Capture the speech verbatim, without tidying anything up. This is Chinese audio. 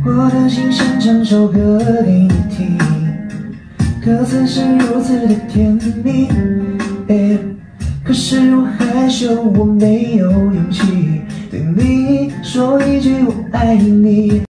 我的心想唱首歌给你听，歌词是如此的甜蜜，欸，可是我害羞，我没有勇气对你说一句我爱你。